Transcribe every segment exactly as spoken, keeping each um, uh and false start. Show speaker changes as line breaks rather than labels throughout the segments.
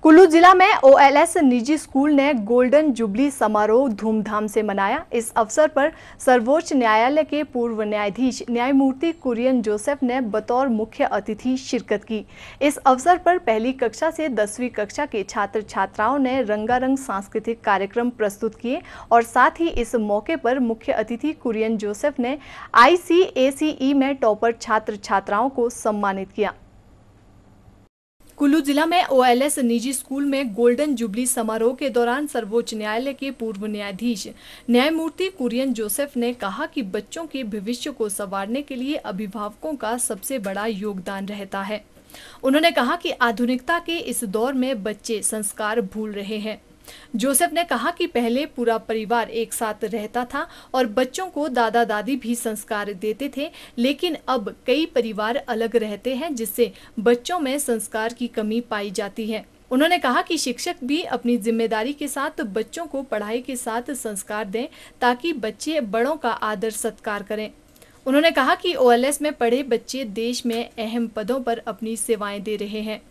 कुल्लू जिला में O L S निजी स्कूल ने गोल्डन जुबली समारोह धूमधाम से मनाया। इस अवसर पर सर्वोच्च न्यायालय के पूर्व न्यायाधीश न्यायमूर्ति कुरियन जोसेफ ने बतौर मुख्य अतिथि शिरकत की। इस अवसर पर पहली कक्षा से दसवीं कक्षा के छात्र छात्राओं ने रंगारंग सांस्कृतिक कार्यक्रम प्रस्तुत किए और साथ ही इस मौके पर मुख्य अतिथि कुरियन जोसेफ ने आई सी ए सी ई में टॉपर छात्र छात्राओं को सम्मानित किया। कुल्लू जिला में ओ एल एस निजी स्कूल में गोल्डन जुबली समारोह के दौरान सर्वोच्च न्यायालय के पूर्व न्यायाधीश न्यायमूर्ति कुरियन जोसेफ ने कहा कि बच्चों के भविष्य को संवारने के लिए अभिभावकों का सबसे बड़ा योगदान रहता है। उन्होंने कहा कि आधुनिकता के इस दौर में बच्चे संस्कार भूल रहे हैं। जोसेफ ने कहा कि पहले पूरा परिवार एक साथ रहता था और बच्चों को दादा दादी भी संस्कार देते थे, लेकिन अब कई परिवार अलग रहते हैं जिससे बच्चों में संस्कार की कमी पाई जाती है। उन्होंने कहा कि शिक्षक भी अपनी जिम्मेदारी के साथ बच्चों को पढ़ाई के साथ संस्कार दें ताकि बच्चे बड़ों का आदर सत्कार करें। उन्होंने कहा कि ओ एल एस में पढ़े बच्चे देश में अहम पदों पर अपनी सेवाएं दे रहे हैं।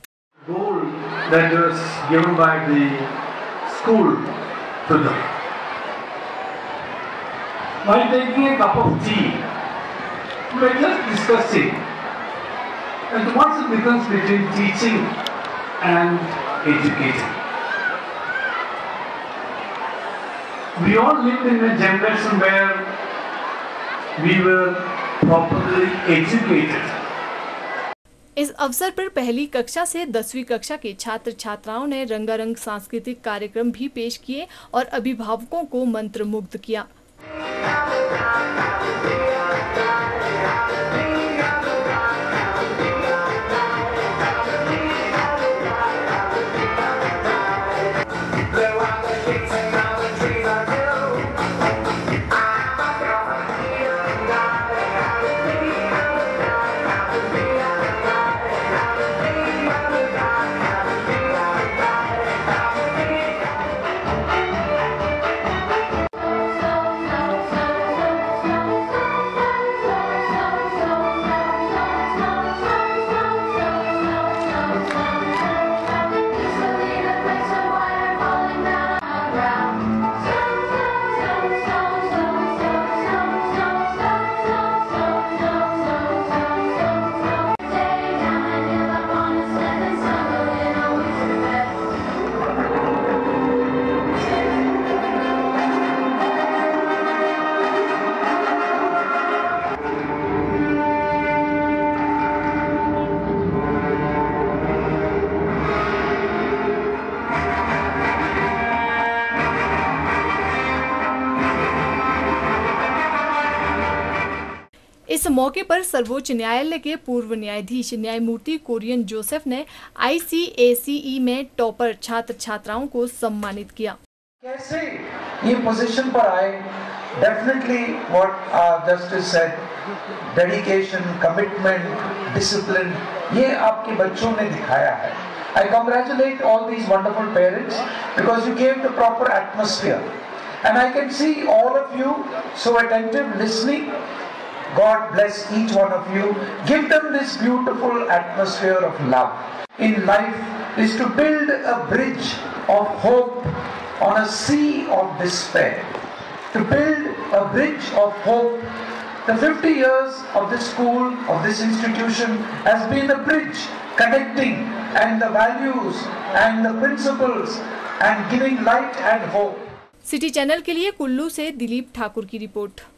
School to them. While taking a cup of tea, we were just discussing, and what's the difference between teaching and educating? We all lived in a generation where we were properly educated.
इस अवसर पर पहली कक्षा से दसवीं कक्षा के छात्र छात्राओं ने रंगारंग सांस्कृतिक कार्यक्रम भी पेश किए और अभिभावकों को मंत्रमुग्ध किया। इस मौके पर सर्वोच्च न्यायालय के पूर्व न्यायाधीश न्यायमूर्ति कुरियन जोसेफ ने आई सी ए सी ई में टॉपर छात्र छात्राओं को सम्मानित किया।
कैसे ये पोजीशन पर आए? Definitely what justice said, dedication, commitment, discipline, ये आपके बच्चों ने दिखाया है। I congratulate all these wonderful parents because you gave the proper atmosphere, and I can see all of you so attentive, listening. God bless each one of you. Give them this beautiful atmosphere of love. In life is to build a bridge of hope on a sea of despair. To build a bridge of hope. The fifty years of this school, of this institution has been a bridge connecting and the values and the principles and giving light and hope.
City channel के लिए कुल्लू से दिलीप ठाकुर की report.